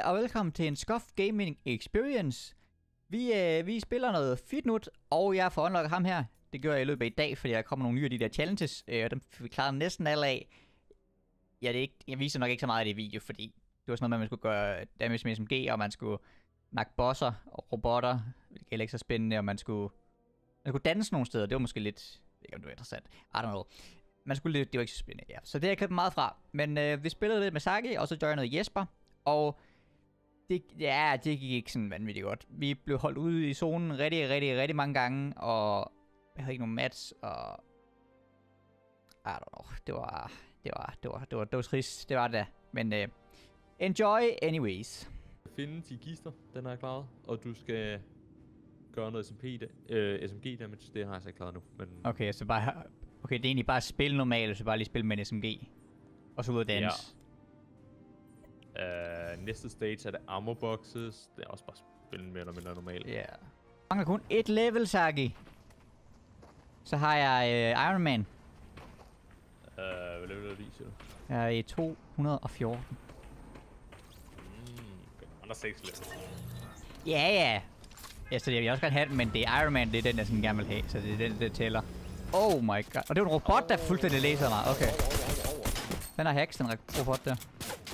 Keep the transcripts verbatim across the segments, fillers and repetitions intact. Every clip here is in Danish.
Hej og velkommen til en Scuff Gaming Experience. Vi, øh, vi spiller noget Fitnut, og jeg får unlocket ham her. Det gør jeg i løbet af i dag, fordi der kommer nogle nye af de der challenges. Øh, dem vi klarer næsten alle af. Ja, det er ikke, jeg viser nok ikke så meget af det video, fordi det var sådan noget med, at man skulle gøre damage med S M G, og man skulle nakke bosser og robotter. Det er ikke så spændende, og man skulle, man skulle danse nogle steder. Det var måske lidt, ikke om det var interessant. I don't know. Man skulle lidt, det var ikke så spændende, ja. Så det har jeg klippet meget fra. Men øh, vi spillede lidt med Saki, og så gjorde jeg noget Jesper. Og det, ja, det gik ikke sådan vanvittigt godt. Vi blev holdt ude i zonen rigtig, rigtig, rigtig mange gange, og jeg havde ikke nogen mats, og I don't know, det var, det var, det var, det var, det var trist, det var det. Men uh, enjoy anyways. Finde de gister, den har jeg klaret, og du skal gøre noget S M P, øh, S M G damage, det har jeg så ikke klaret nu. Men okay, så bare, okay, det er egentlig bare spil normalt, så bare lige spille med en S M G, og så ud og danse. Ja. Uh, næste stage er det armor boxes. Det er også bare spillet mere eller mindre normalt. Ja. Yeah. Jeg mangler kun et level, Saki. Så har jeg uh, Iron Man. Uh, hvad level er det i, siger du? Jeg er i to hundrede og fjorten. Mm, okay. Andre seks level. Ja, ja. Ja, så jeg vil også gerne have den, men det er Iron Man, det er den, jeg sådan gerne vil have. Så det er den, der tæller. Oh my god. Og det er en robot, der fuldstændig læser mig. Okay. Den har hacks, den robot der.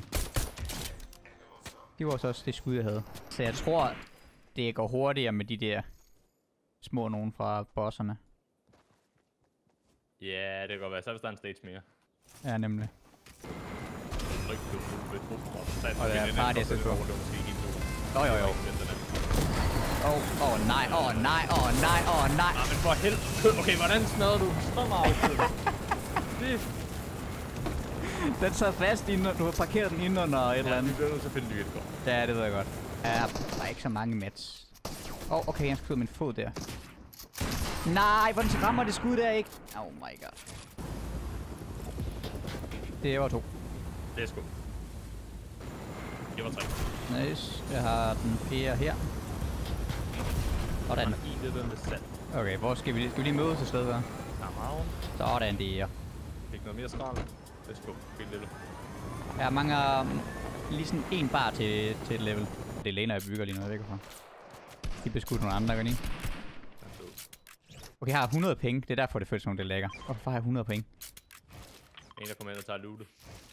Det var også også det skud, jeg havde. Så jeg tror, det går hurtigere med de der små nogen fra bosserne. Ja, yeah, det kan godt være. Så hvis der er en stage mere. Ja, nemlig. Og det er bare det, jeg skal gå. Jo, jo, jo. Åh, oh, oh, nej, åh, oh, nej, åh, oh, nej, åh, oh, nej. Ah, men for helvede. Okay, hvordan smadrer du så meget? Det... Den sad fast inden, du har parkeret den inden under et ja, eller andet. vi bliver nødt til at finde nyt godt. Ja, det ved jeg godt. Ja, der er ikke så mange mats. Åh, oh, okay, jeg skal ud min fod der. Nej, hvordan rammer det skud der ikke? Oh my god. Det var to. Det er sgu. Det var tre. Nice. Jeg har den fjerde her. Sådan. Okay, hvor skal vi lige? Skal vi lige mødes et sted der? Sådan der. Fik noget mere skrald. Det er sgu. Fint lille. Jeg mangler um, lige sådan en bar til, til et level. Det er læner, jeg bygger lige noget væk fra. De beskudt nogle andre, gør de? Okay, jeg har hundrede penge. Det er derfor, det føles som, det er lækker. Hvorfor har jeg hundrede penge? En, der kommer ind og tager lootet.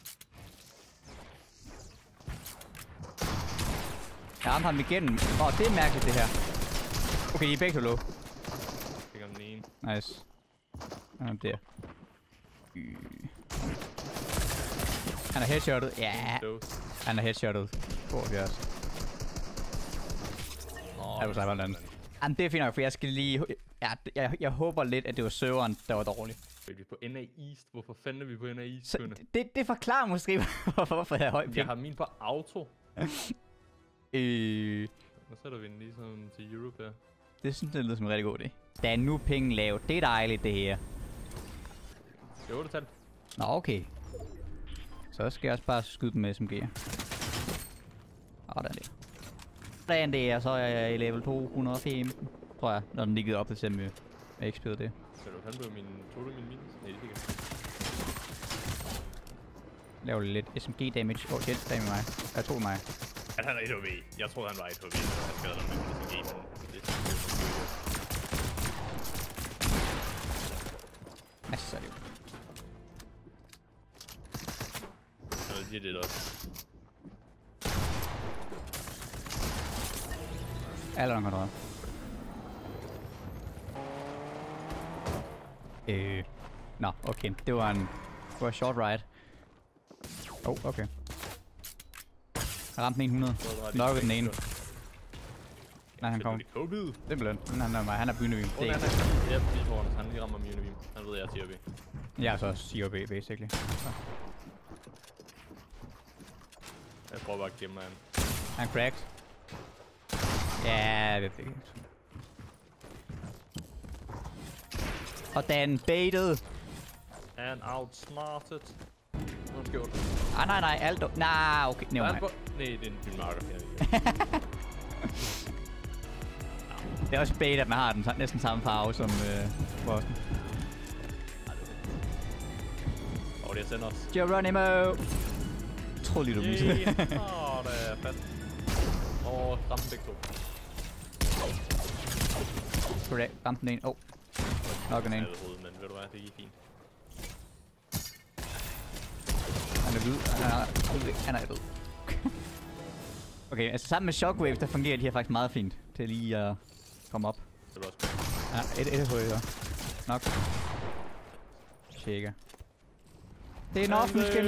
Jeg ramte ham igennem. Åh, oh, det er mærkeligt, det her. Okay, I er begge to low. Fik ham den ene. Nice. Han er der. Øh. Han er headshottet. Ja. Yeah. Han er headshottet. tooghalvfjerds. Åh, det var så hvordan. Jamen, det er fint nok, for jeg skal lige... Ja, jeg, jeg håber lidt, at det var serveren, der var dårlig. Vi er på N A East. Hvorfor fanden er vi på N A East? Så det, det forklarer måske, hvorfor, hvorfor jeg har høj ping. Jeg har min på auto. øh... Nu sætter vi den ligesom til Europe her. Det synes jeg lyder som en rigtig god idé. Der er nu penge lavet. Det er dejligt, det her. Det er otte tal. Nå, okay. Så skal jeg også bare skyde dem med S M G'er. Åh, der er det. Sådan det, og så er jeg i level to hundrede og femten, tror jeg, når den ligger op til med X P'et det. Så du fandme min... Tog du min minus? Nej, det fik jeg. Laver lidt S M G damage. Åh, oh, hjælp dig med mig. Jeg tog mig. Han er et H V. Jeg troede, han var et H V. Jeg skader dig med S M G, men det er Altså, så er det jo. Nå, det er det også. Alle nogen har Øh... Nå, okay. Det var en... Det var en short ride. Oh, okay. Jeg ramte den hundrede. Nok den ene. Nej, han kommer. Simpelthen. Men han er mig. Han er bynevim. Det er ikke. Ja, lige foran os. Han lige rammer bynevim. Han ved, jeg er C R B. Jeg er så også C R B, basically. Så. Jeg prøver bare at gemme ham. Han er cracked. Ja, det er det. Og den baited. And outsmarted. Hvad har du gjort? Ah, nej, nej. Aldo. Nej, okay. Never mind. Nej, det er din marker. Det er også bait, at man har den næsten samme farve som øh, bossen. Og det er sender os. Geronimo! Jeg troede lige, du missede. Åh, det er fedt. Åh, ramme dem begge to. Skulle du ramme den en? Åh. Oh. Nok en en. Jeg ved hovedet, men ved du hvad, det gik fint. Han er hvid. Han er, han er død. Okay, altså sammen med Shockwave, der fungerer de her faktisk meget fint til lige at komme op. Det var også godt. Ja, et, et højere. Nok. Tjekker. Det er en offentlig skin.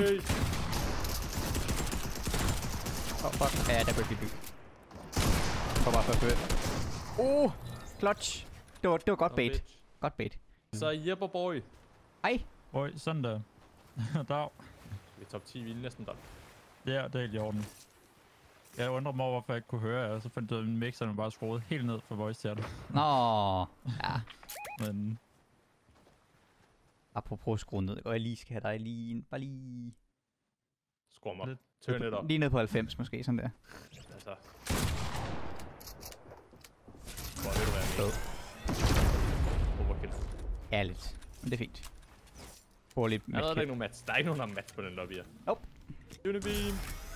Åh, oh, fuck. Ja, der kunne jeg blive. Kom bare for at føre. Oh, clutch. Det var, det var godt Oh, bait. bitch. Godt bait. Så Jepper boy. Hej. Oj, sådan der. Dag. Vi er top ti, vi er næsten der. Ja, det er helt i orden. Jeg undrer mig over, hvorfor jeg ikke kunne høre jer, og så fandt jeg ud af, at min mixeren bare skruet helt ned for voice chat. Nå, ja. Men Apropos skrue ned, og jeg lige skal have dig lige, bare lige... Skru mig. Lidt- Turn it up. Lige ned på halvfems måske, sådan der. Altså. Hvor vil du være med? Død. Overkill. Ærligt. Men det er fint. Prøv lige Jeg ved, der er ikke nogen match. Der er ikke nogen, der har match på den lobby her. Nope. Unibeam.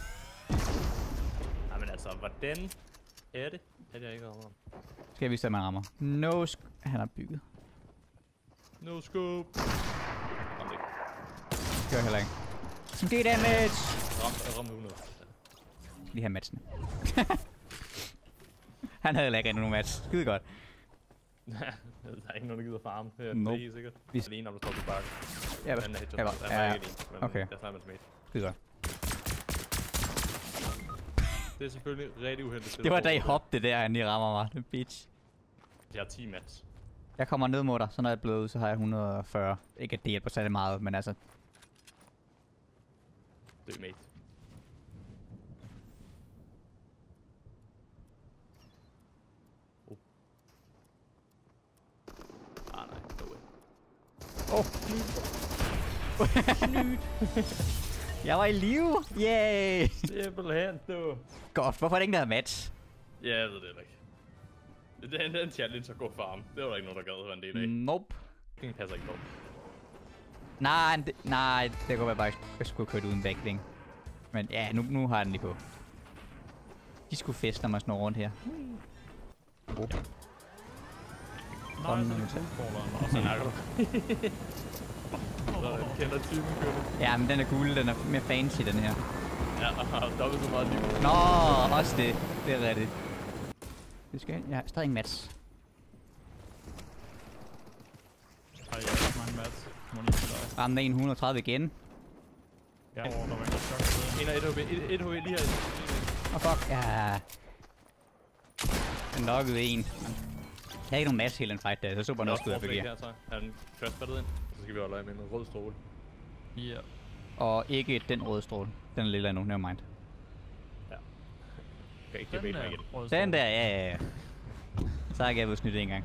Nej, men altså, hvordan er det, at jeg ikke rammer ham? Skal jeg vise dig, at man rammer? No sk... Han har bygget. No scope. Ramte ikke. Det gør heller ikke. Som G damage! Ramte, jeg ramte hundrede. Lige her matchen. Han havde heller ikke nogen match. Skide godt. Der er ikke nogen, der gider farme. Det er Nope. helt sikkert. Vi- Vi er alene, når du står på bakken. Ja, Den er headshot. jeg var- Den er ja, ikke alene, men okay. jeg snakker med smate. skide godt. Det er selvfølgelig rigtig uheldigt. Det var da I hoppede der, han lige rammer mig. Det er bitch. Jeg har ti match. Jeg kommer ned mod dig, så når jeg er blevet ud, så har jeg et hundrede og fyrre. Ikke at det hjælper særlig meget, men altså... Det er mate. Oh. Ah nej, no way. Åh, oh. Jeg var i live! Yay! Simpelthen, du. Godt, hvorfor er det ingen, der har match? Ja, jeg ved det heller ikke. Det er en, en challenge at gå farm. Det var der ikke nogen, der gad at være en del af. Nope. Det passer ikke på. Nej, det, nej, det kunne være bare, at jeg skulle køre uden backling. Men ja, nu, nu har jeg den lige på. De skulle feste, når man snor rundt her. Oh. nej, Sådan, så er nu det så. coolballeren. Og så snakker du. Så kender typen kører. Ja, men den er cool, den er mere fancy, den her. Ja, og har dobbelt så meget liv. Nå, også det. Det er rigtigt. Det skal jeg har stadig en match. Ej, jeg har mange mats. Må lige til dig. Ramme en hundrede og tredive igen. Ja, over, der var en chok siden. En og et H P. Et, et H P lige her. Åh, oh, fuck. Ja. Den lokkede en. Jeg havde ikke nogen match hele den fight der, så så bare noget skud af begge. her, så. Han trashbattet ind. Så skal vi holde øje med en rød stråle. Ja. Og ikke den røde stråle. Den er lille endnu, never mind. Okay, ikke Den debate mig der igen. røde Den stråle. der, ja, ja, ja. Så har jeg ikke blevet snydt en gang.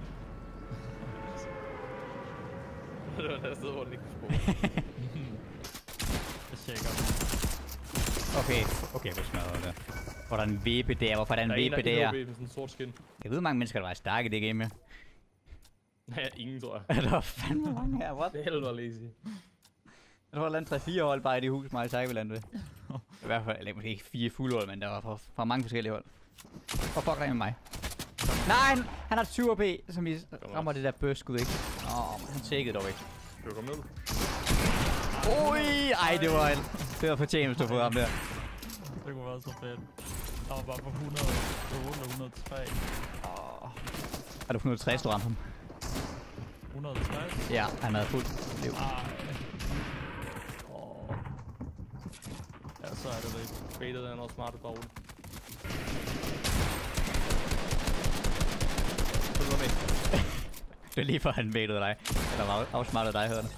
Det var der sted, hvor det ikke kunne spore. Jeg tjekker. Okay, okay, hvor smadret det. Hvor der er en vippe der, hvorfor er der en Der er en, vippe der der? er en med sådan en sort skin. Jeg ved, mange mennesker, der var stærke i det game, ja. Nej, ingen tror jeg. Der var fandme mange her, what? Det er helvede lazy. Jeg tror, der var tre fire hold bare i det hus, mig i Cyberland ved. I hvert fald, eller måske ikke fire fulde hold, men der var fra, fra mange forskellige hold. Hvor fuck er med mig? Nej, han, han har tyve H P, som vi rammer det der bøskud, ikke? Åh, oh, han tjekkede dog ikke. Skal du komme ned? Ui, ej, det var en... Det var fortjent, hvis du fået ham der. Det kunne være så fedt. Der var bare på hundrede og otte og hundrede og tre. Oh. Er du hundrede og tres, du ramte ham? hundrede og tres? Ja, han havde fuldt liv. Ej. Åh. Ja, så er det rigtigt. Baitet er noget smart bare roligt. Følg med. Det er lige for, han baitede dig. Eller var afsmartede dig, hørte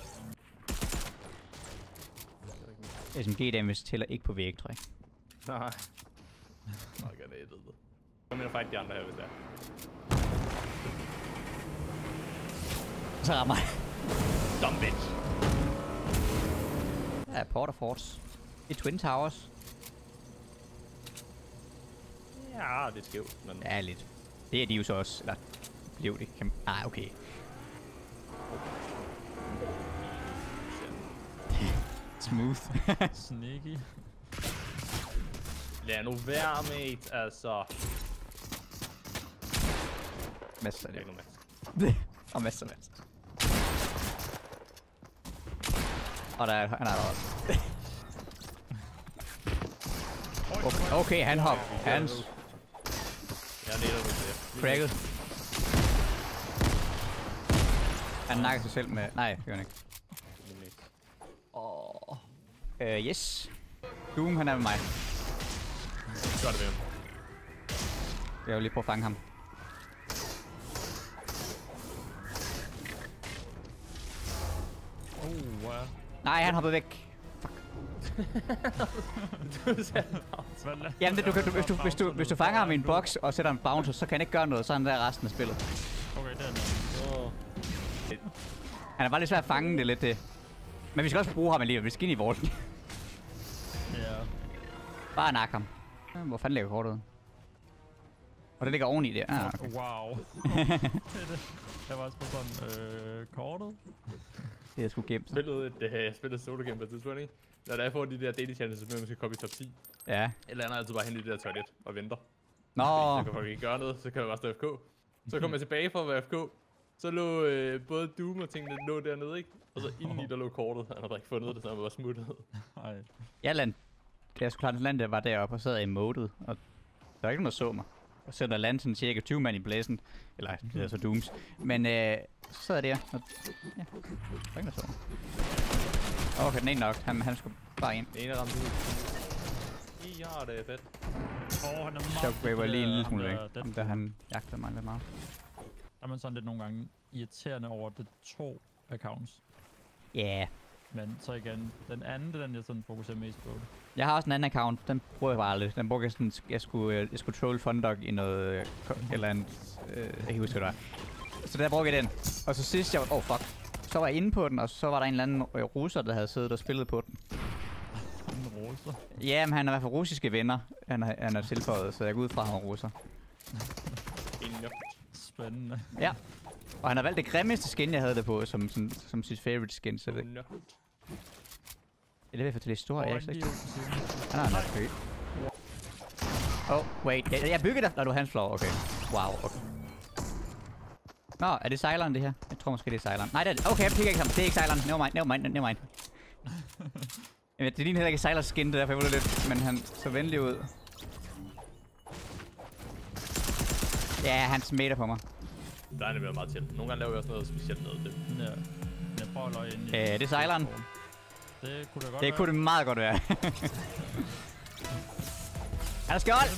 S M G damage tæller ikke på væg, tror jeg. Nej. Nok er det, jeg ved det. Kom ind og fight de andre her, hvis det er. Så rammer jeg. Dumb bitch. Ja, Porter Force. I Twin Towers. Ja, det er skævt, men... Ja, lidt. Det er de jo så også. Eller blev det. Kan... Ah, okay. Smooth. Sneaky. Ja, nu vær, mate, altså. Masser af Det er det. ikke noget mast. Og masser af det. Og der er, han er der også. Okay, okay, han hop. Hans Jeg er netop det. cracket. Han nakker sig selv med... Nej, det gør han ikke. Åh. Øh, yes. Doom, han er med mig. Gør det med ham. Jeg vil lige prøve at fange ham. Oh, wow. Nej, han hoppede væk. Du sagde Jamen, det, du kan, du, hvis, du, hvis, du, hvis du fanger ham i en boks og sætter en bouncer, så kan han ikke gøre noget. Så er han der resten af spillet. Okay, det er noget. Åh. Han er bare lidt svært at fange det lidt. Det. Men vi skal også bruge ham alligevel. Vi skal ind i volden. Ja. Bare nakke ham. Hvor fanden ligger kortet? Og det ligger oveni der. Ah, okay. Wow. Det er det. Jeg var også på sådan, øh, kortet. Det er sgu gemt. Spillede et, øh, jeg spillede solo game på et tidspunkt, ikke? Når der er for de der daily challenges, så man skal komme i top ti. Ja. Eller andet altid bare hen i det der toilet og venter. Nå. Så kan folk ikke gøre noget, så kan man bare stå F K. Så kom jeg tilbage fra at være F K. Så lå øh, både Doom og tingene lå dernede, ikke? Og så indeni der lå kortet. Han havde bare ikke fundet det, så han var bare smuttet. Nej. Jeg land. Jeg skulle klare den land, der var deroppe og sad i moded. Og der var ikke nogen, der så mig. Og så der landede sådan cirka tyve mand i blæsen. Eller det er så Dooms. Men øh, så sad jeg der. Og, ja, der var ikke der så mig. Okay, den ene nok. Han, han skulle bare ind. Det ene ramte ud. Ja, det er fedt. Åh, oh, han er meget... Shockwave var lige en lille smule væk. ham der- Ham der han jagtede mig lidt meget. Der er man sådan lidt nogle gange irriterende over, det to accounts. Ja. Yeah. Men så igen, den anden, det er den, jeg sådan fokuserer mest på. Jeg har også en anden account. Den bruger jeg bare aldrig. Den bruger jeg sådan, jeg skulle, øh, jeg skulle troll Fundog i noget, øh, ko- eller andet, øh, jeg kan ikke huske, hvad det var. Så der brugte jeg den. Og så sidst jeg var, oh fuck. Så var jeg inde på den, og så var der en eller anden øh, russer, der havde siddet og spillet på den. En roser. Ja, men han er i hvert fald russiske venner. Han er, han er tilføjet, så jeg går ud fra, at han er russer. En nok. Spændende. Ja. Og han har valgt det grimmeste skin, jeg havde det på, som, som, som sit favorite skin, så det... Nok. Er det ved at fortælle historie? Jeg er Åh, ikke lige sikker. ud på siden. Han har en nok kø. Oh, wait. Jeg, jeg byggede der. Når du hans floor. Okay. Wow, okay. Nå, er det sejleren det her? Jeg tror måske det er sejleren. Nej, det er det. Okay, jeg pikker ikke ham. Det er ikke sejleren. Never mind, never mind, never mind. Jamen, det ligner heller ikke sejlers skin, det derfor jeg var lidt. Men han så venlig ud. Ja, han smater på mig. Der er nemlig meget til. Nogle gange laver vi også noget specielt noget. Det. Ja. Jeg prøver at løje ind i... Øh, det er sejleren. Det kunne da godt Det være. kunne det meget godt være. Han er skjold!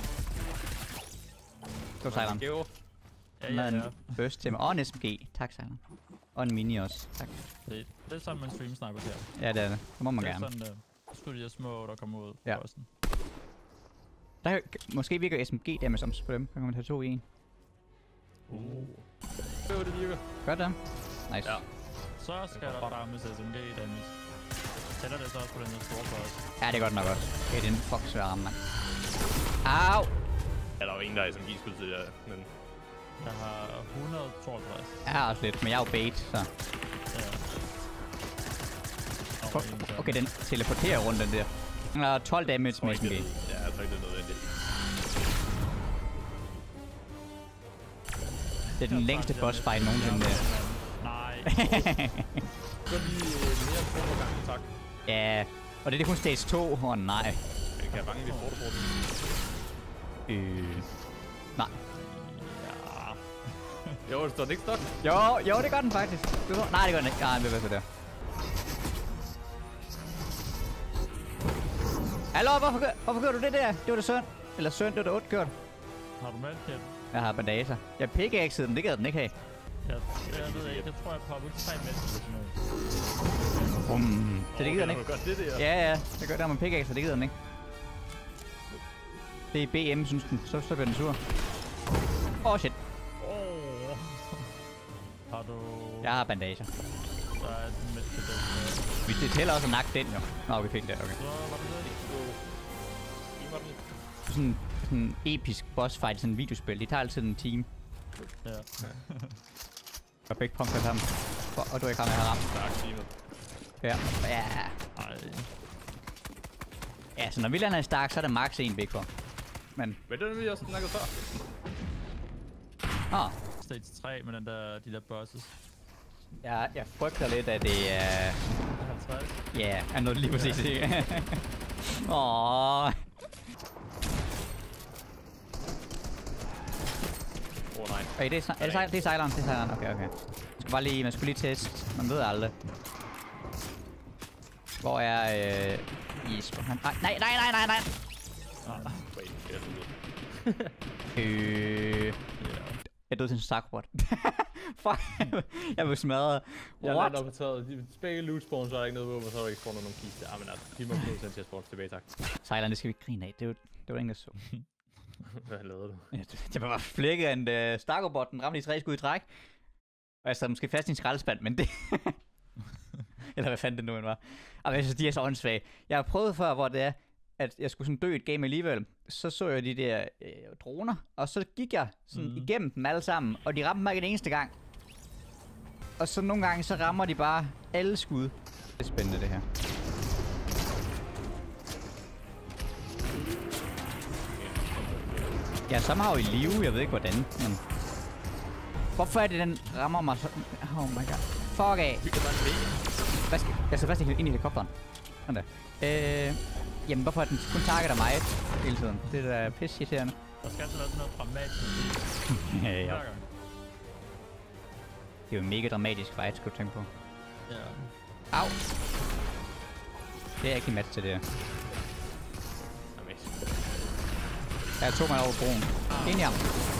Så sejleren. Geo. Ja, Med ja, en ja. burst til mig. Og en S M G. Tak, sejleren. Og en mini også. Tak. Det, det er sådan, man stream sniper her. Ja, det er det. Det må man Det er gerne. sådan, uh, skud de her små, der kommer ud. Ja. på sådan. Der, måske virker S M G damage om på dem. Så kan man tage to i en. Uh. Det var det virker. Gør det? Nice. Ja. Så skal der rammes S M G damage. Tæller det så også på den her store for os? Ja, det er godt nok også. Okay, det er en fuck svær ramme, mand. Au! Ja, der var ingen, der er S M G-skud til det der, men... Jeg har et hundrede og tooghalvtreds. Jeg har også lidt, men jeg er jo bait, så... Ja. Og For, en der. okay, den teleporterer rundt, den der. Den har tolv damage tror med ikke, S M G. det er- Ja, jeg tror ikke, det er nødvendigt. Det er den Jeg længste tager boss den fight næste. nogensinde. Nej. Så lige øh, mere end to gange, tak. Ja, og det er kun stage to. Åh oh, nej. Jeg kan jeg bange lidt portaporten. Øh. Nej. Ja. Jo, det står den ikke stok. Jo, jo, det gør den faktisk. Det går... Nej, det gør den ikke. Nej, det er så der. Hallo, hvorfor, gør, hvorfor gør du det der? Det var da synd. Eller synd, det var da ondt gjort. Har du medkæt? Jeg har bandager. Jeg pickaxede den, det gad den ikke have. Jeg, jeg ved ikke, jeg tror jeg poppede tre medkæt eller sådan noget. Bum. Så det gider den ikke. Godt det der. Ja, ja. Det gør der med pickaxe, det gider den ikke. Det er B M, synes den. Så, så bliver den sur. Åh, oh, shit. Åh. Har du... Jeg har bandager. Der er en medkæt der. Vi det tæller også at nakke den, jo. Nå, vi fik den. Okay. Så var det det. I var den. Sådan sådan en episk boss fight i sådan en videospil. De tager altid en team. Ja. Og begge pumpker sammen. Og du er i gang med at have ramt. Tak, teamet. Ja. Ja. Ej. Ja, så når vi lander i Stark, så er det max en Big Four. Men... Men det er vi også snakket før. Åh. Stage tre med den der, de der bosses. Ja, jeg frygter lidt, at det er... halvtreds. Ja, er noget lige præcis. Åh. Åh, nej. Okay, det er, er det, sejl, det er sejleren, det er sejleren. Okay, okay. Man skal bare lige, man skulle lige teste. Man ved aldrig. Hvor er øh, Jesper? Han, nej, nej, nej, nej, nej, nej. Ah, wait, det er sådan Øh... Jeg døde til en sarkbot. Fuck, jeg blev smadret. Jeg What? lander på taget. De begge loot spawns, så er der ikke noget våben, så er der ikke spawnet nogen kiste. Ah, men altså, de må få til at spawns tilbage, tak. Sejleren, det skal vi ikke grine af. Det var, det var ingen, der så. Hvad lavede du? Ja, det, det var bare flækket, at en uh, Starkbot, den ramte i tre skud i træk. Og jeg sad måske fast i en skraldespand, men det... Eller hvad fanden det nu end var. Og jeg synes, de er så åndssvage. Jeg har prøvet før, hvor det er, at jeg skulle sådan dø et game alligevel. Så så jeg de der øh, droner, og så gik jeg sådan mm. igennem dem alle sammen, og de ramte mig ikke en eneste gang. Og så nogle gange, så rammer de bare alle skud. Det er spændende, det her. Ja, somehow i live, jeg ved ikke hvordan, men... Hvorfor er det, den rammer mig så... Oh my god. Fuck af. Hvad skal... Jeg sidder fast ind i helikopteren. Sådan der. Øh... Jamen, hvorfor er den kun targeter mig hele tiden? Det er da pisse irriterende. Der skal altså være sådan noget dramatisk. Ja, ja. Det er jo en mega dramatisk fight, skulle du tænke på. Ja. Au! Det er ikke en match til det her. Der er to mand over broen. Ind i ham.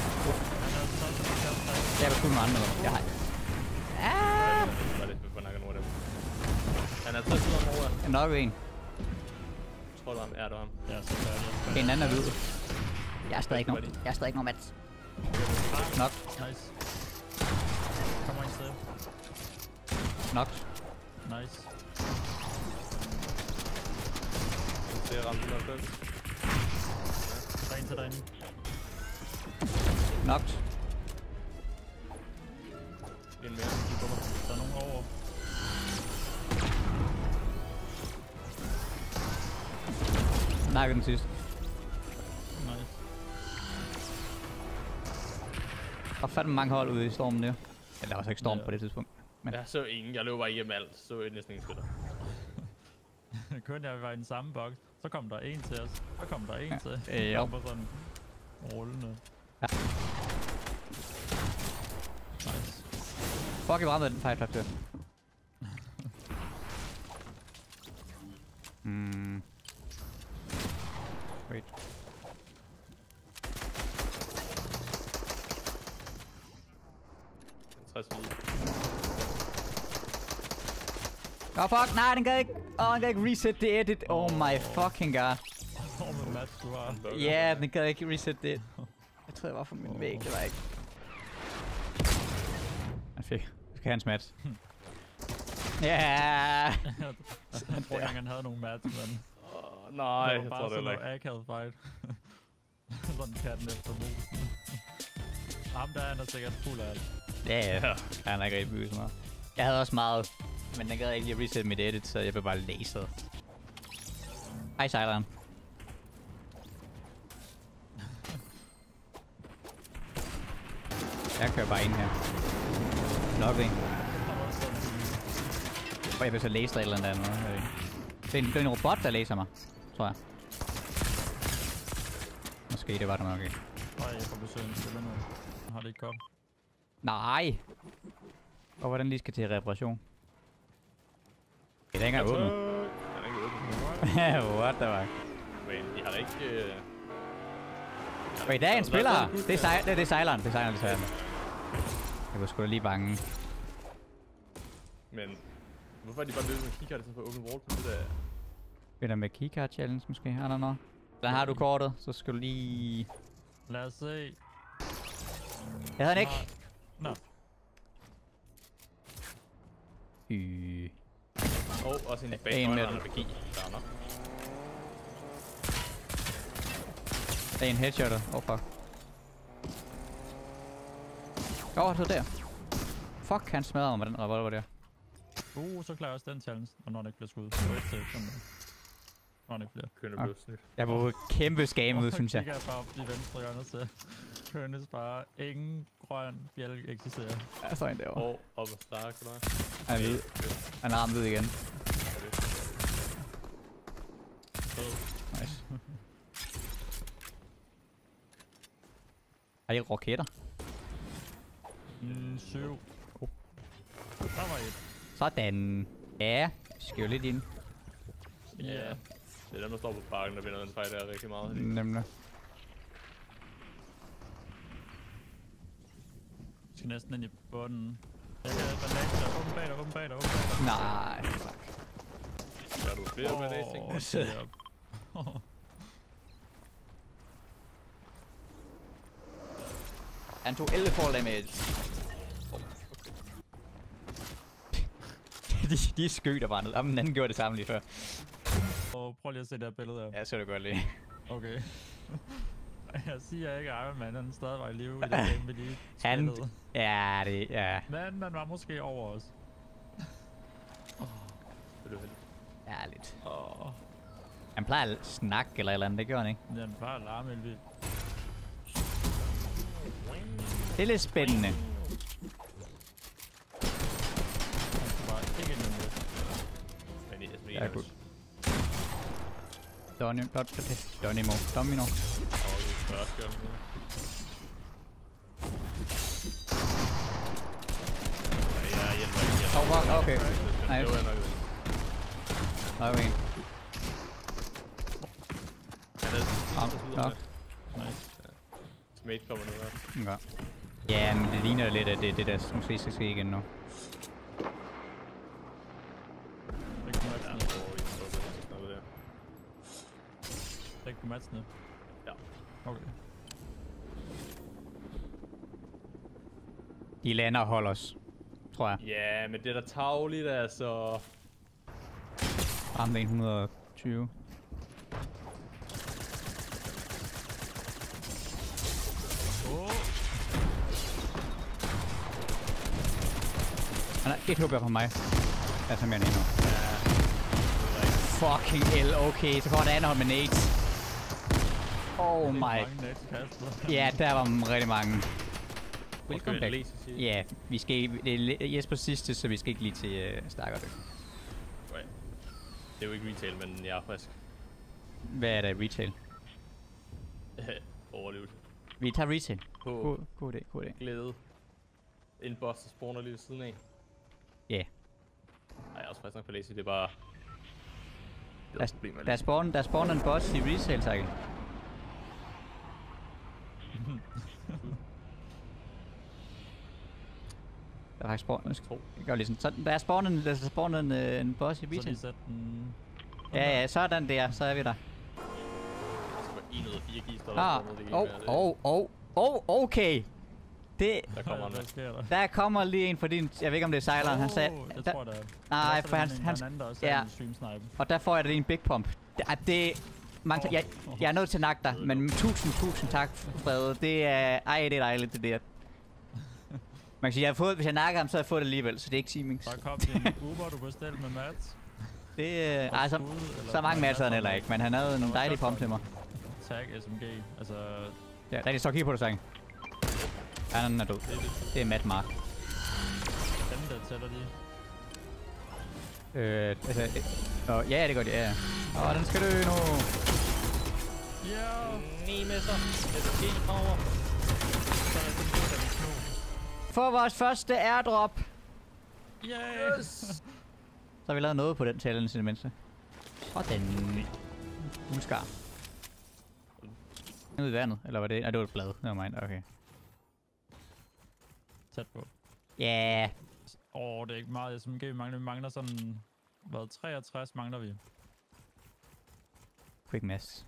Jeg vil kun nogle andre. Jeg har... Ah! Hvad er det? Hvor nakker nogle af dem? Han er tre sider om over. Jeg nok en. Tror du ham? Er du ham? Ja, så er det. En anden er hvid. Jeg er stadig ikke nogen. Jeg er stadig ikke nogen match. Nok. Nice. Kommer ind til. Nok. Nice. Det er ramt halvfems. Der er en til derinde. Nok. En mere. De kommer. Der er nogen over. Nakker den sidste. Nice. Og fandme mange hold ude i stormen der. Eller der var så ikke storm Ja. på det tidspunkt. Men... Jeg så ingen. Jeg løb bare igennem alt. Så jeg næsten ingen spiller. Kun jeg var i den samme boks. Så kom der en til os. Så kom der en Ja. til. Øh, jo. Kom på sådan rullende. Ja. Nice. Fuck, jeg brændte den fight der. Hmm. Wait. tres lige. Åh, oh, fuck, nej, den gad ikke. Åh, oh, den gad ikke reset det edit. Oh my fucking god. Åh, med match, du har. Ja, yeah, den gad ikke reset det. Jeg tror, jeg var for min væg, det var ikke. Han fik. Vi skal have en smat. Ja. Jeg tror ikke, han havde nogen match, men... Åh, nej, det jeg var tror bare det sådan heller noget ikke. akavet fight. Sådan katten efter musen. Ham der, han er sikkert fuld af alt. Ja, ja. Han er ikke rigtig bygget så meget. Jeg havde også meget, men den gad ikke lige at reset mit edit, så jeg blev bare laseret. Hej, sejleren. Jeg kører bare ind her. Nok en. Og jeg bliver så læst af et eller andet. Jeg ved ikke. Det er, en, det er en robot, der læser mig, tror jeg. Måske det var det nok ikke. Nej, jeg får besøg en spiller nu. Har det ikke kommet? Nej! Og hvordan lige skal til reparation? Det er ikke engang åbnet. Den er ikke åbnet. What the fuck? Men de har da ikke... Øh... Wait, der er en spiller her. Det er, sej det er sejleren. Det er sejleren, det er sejleren. Jeg var sgu da lige bange. Men... Hvorfor er de bare løbet med keycard i stedet for at åbne wall på det der... Det der med keycard challenge måske, I don't know. Der har du kortet, så skal du lige... Lad os se. Jeg havde den ikke. Nå. Øh. Og også en En background, med der den. er med key. Der er nok. Der er en headshotter. Oh fuck. Åh, oh, så der. Fuck, han smadrer mig med den revolver der. Uh, så klarer jeg også den challenge, og når det ikke bliver skudt. Så et til, sådan der. Nå, det er flere. Kønne Ah. blev snydt. Jeg var kæmpe scam ud, synes jeg. Jeg kigger bare op i venstre hjørne, så kønnes bare ingen grøn bjælke eksisterer. Jeg står en derovre. Og op og start, eller? Han er hvid. Han er ramt ud igen. Nice. Har I roketter? Mm, syv. Oh. Der var et. Sådan. Ja, skal jo lidt ind. Ja. Yeah. Det er dem, der står på parken, der vinder den fight der rigtig meget. Nemlig. Jeg skal næsten ind i bunden. Jeg kan bandage dig. Åben bag dig, åben bag dig, åben bag dig. Nej, fuck. Gør du flere med det, ting? Åh, shit. Han tog elleve fall damage. de, de skød bare ned. Jamen, den anden gjorde det samme lige før. Og prøv lige at se det her billede her. Ja, så er det godt lige. Okay. Jeg siger ikke, at Iron Man han stadig var i live i det game, vi lige Han... spillede. Ja, det... Ja. Men man var måske over os. Det er heldigt. Ja, lidt. Åh. Han plejer at snakke eller et eller andet, det gjorde han ikke. Den bare larme helt vildt. Det er lidt spændende. Han skal bare ikke ind i det. Men det er sådan Ja, godt. Donny, blot for det. Donimo. Domino. Og det er først gør den. Ja, jeg hjælper ikke. Åh, fuck, okay. Nej, Det var jeg nok ikke. nej, okay. Han er Nok, nok. Nice. Smate kommer ned her. Ja. Ja, men det ligner lidt, at det er det, der måske skal ske igen nu. Ikke på Ja, matchene. hvor vi står der. Noget der. Ikke på matchene. Ja. Okay. De lander og holder os, tror jeg. Ja, men det er da tavligt, altså. Ramte et hundrede og tyve. Åh! Han er et H P på mig. Jeg tager mere end endnu. Fucking L, okay. Så kommer der andet hold med nades. Oh my. Mange nades kastet. Ja, der var rigtig mange. Velkommen back. back. Ja, vi skal ikke... Det er Jesper sidste, så vi skal ikke lige til uh, Starker. Det er jo ikke retail, men jeg er frisk. Hvad er der retail? Overlevelse. Vi tager retail. På God, god idé, god idé. glæde. En boss, der spawner lige ved siden af. Ja. Yeah. Nej, jeg er også frisk nok på lazy, det er bare... Det Der, er problemer der, er spawn, der er spawnet en boss i retail, Takkel. Der er faktisk spawnet. To. Jeg gør lige sådan. Så der er spawnet, en- der er spawnet en, øh, en boss i Så retail. lige sæt den... Ja, ja, sådan der. Så er vi der. Jeg skal være en ud af fire gister, der Ah, er spawnet. Det oh, kan oh, oh, oh, okay. Det, Der kommer en Hvad mand. sker der? der kommer lige en for din, jeg ved ikke om det er sejleren, han sagde, Åh, det der, tror jeg, der er. nej, Der for er han, en- han, en anden, der også ja. er en stream snipe. og der får jeg det en big pump. Det, ah, det mange, jeg, jeg er nødt til at nakke dig, men tusind, tusind tak, Frede. Det er, ej, det er dejligt, det der. Man kan sige, jeg har fået, hvis jeg nakker ham, så har jeg fået det alligevel, så det er ikke teamings. Der kom din Uber, du bestilte med Mats. Det, øh, ej, så, Skud, eller så mange hvad matcher han er heller det? ikke, men han havde en Der var dejlig shotgun. pump til mig. Tag S M G. Altså, Ja, rigtig står kigge på dig, Sange. Han er død. Det er Matt Mark. dem der tæller de. Øh, altså, øh, åh, ja, det gør det, ja. Åh, den skal dø nu. Ja! Ni messer. S G power. Så er det den der med kno. For vores første airdrop. Yay! Yes! Så har vi lavet noget på den challenge i det mindste. Sådan. Muskar. Ud i vandet, eller var det? Nej, det var et blad. Nevermind, okay. Tæt på. Ja. Yeah. Åh, oh, det er ikke meget S M G, vi mangler. Vi mangler sådan... Hvad? treogtres mangler vi. Quick mess.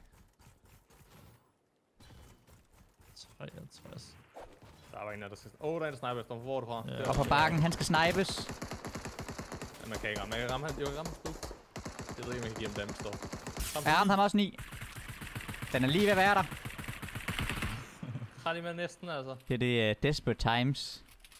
treogtres. Der var en der, der skal... Åh, oh, der er en sniper efter. Hvor er du fra? Ja. Der. Og på bakken, han skal snipes. Ja, man kan ikke ramme. Man kan ramme han. Jo, ramme han. Jeg ved ikke, om jeg kan give ham damage dog. Jeg ramte ham også ni. Den er lige ved at være der. Har de med næsten, altså. Det er det uh, Desperate Times.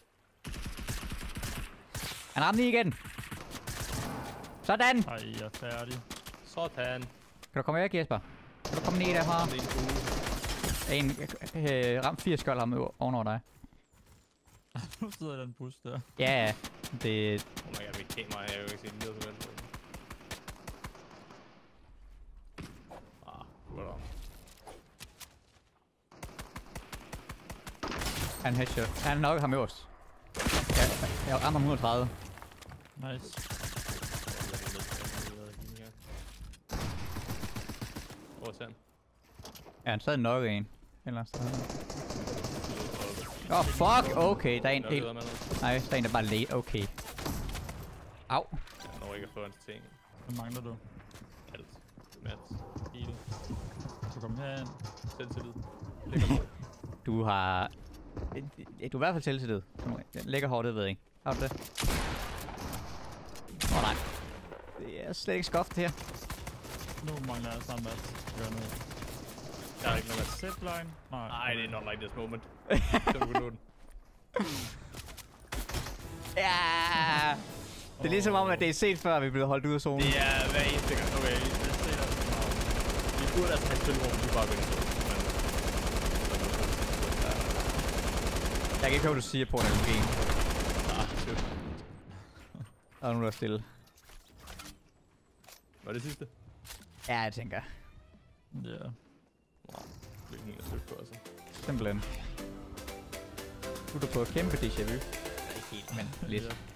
Han ramte ni igen. Sådan. Ej, jeg er færdig. Sådan. Kan du komme væk, Jesper? Kan du komme ned derfra? Det er en bue. En øh, ram fire skjold ham ovenover dig. Nu sidder den bus der. Ja, ja. Det... Oh my god, mit kamera, jeg har jo ikke set noget som helst. Ah, godt om. Han headshot. Han nok ham øverst. Ja, jeg rammer et hundrede og tredive. Nice. Hvor er Sand? Ja, han sad nok en. Eller sted. Åh, oh, fuck! Okay, der er en helt... Nej, der er en, der bare late. Okay. Au. Jeg når ikke at få hans ting. Hvad mangler du? Alt. Mats. Hele. Du kommer herind. Selvtillid. Lækker hårdt. Du har... Du er i hvert fald selvtillid. Lækker hårdt, det ved jeg ikke. Har du det? Åh oh, nej. Det er slet ikke skoftet her. Nu mangler jeg sammen Mats. Gør noget. Der er ikke noget Mats. Zipline? Nej. Nej, det er not like this moment. Så du kan nå den. Ja! Det er ligesom om, at det er set før, vi blev holdt ud af zonen. Det er hver eneste gang. Okay, det er set vi burde altså have et spil, hvor vi bare vinder. Jeg kan ikke høre, hvad du siger på en L G. Ah, shit. Der er nogen, der er stille. Var det sidste? Ja, jeg tænker. Ja. Yeah. Hvilken en stykke på, altså. Simpelthen. Du er på kæmpe déjà vu. Ikke helt, men lidt.